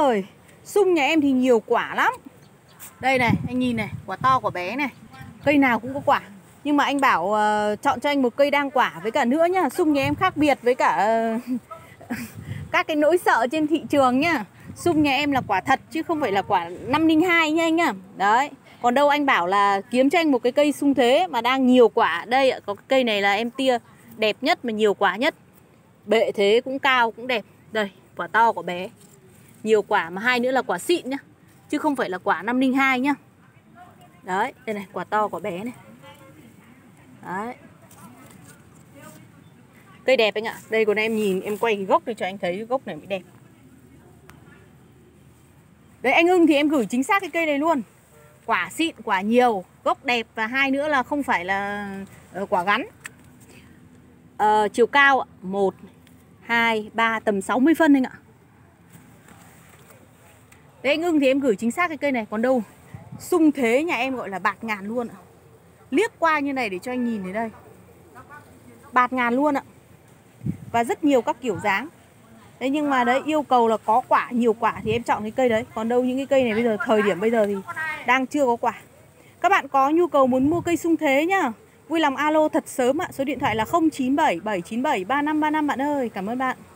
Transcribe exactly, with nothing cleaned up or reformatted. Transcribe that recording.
ơi, sung nhà em thì nhiều quả lắm. Đây này, anh nhìn này, quả to quả bé này. Cây nào cũng có quả. Nhưng mà anh bảo uh, chọn cho anh một cây đang quả. Với cả nữa nhá, sung nhà em khác biệt với cả uh, các cái nỗi sợ trên thị trường nhá. Sung nhà em là quả thật chứ không phải là quả năm linh hai nha anh nhá. Đấy. Còn đâu anh bảo là kiếm cho anh một cái cây sung thế mà đang nhiều quả. Đây ạ, có cái cây này là em tia đẹp nhất mà nhiều quả nhất. Bệ thế cũng cao cũng đẹp. Đây, quả to quả bé. Nhiều quả mà hai nữa là quả xịn nhá. Chứ không phải là quả năm linh hai nhá. Đấy, đây này, quả to quả bé này. Đấy. Cây đẹp anh ạ. Đây còn em nhìn, em quay cái gốc để cho anh thấy cái gốc này mới đẹp. Đấy, anh Hưng thì em gửi chính xác cái cây này luôn. Quả xịn, quả nhiều, gốc đẹp. Và hai nữa là không phải là uh, quả gắn. uh, Chiều cao một, hai, ba, tầm sáu mươi phân anh ạ. Đấy, anh Hưng thì em gửi chính xác cái cây này. Còn đâu sung thế nhà em gọi là bạt ngàn luôn ạ. Liếc qua như này để cho anh nhìn thấy đây. Bạt ngàn luôn ạ. Và rất nhiều các kiểu dáng. Đấy, nhưng mà đấy, yêu cầu là có quả, nhiều quả thì em chọn cái cây đấy. Còn đâu những cái cây này bây giờ, thời điểm bây giờ thì đang chưa có quả. Các bạn có nhu cầu muốn mua cây sung thế nhá, vui lòng alo thật sớm ạ. Số điện thoại là không chín bảy bảy chín bảy ba năm ba năm bạn ơi. Cảm ơn bạn.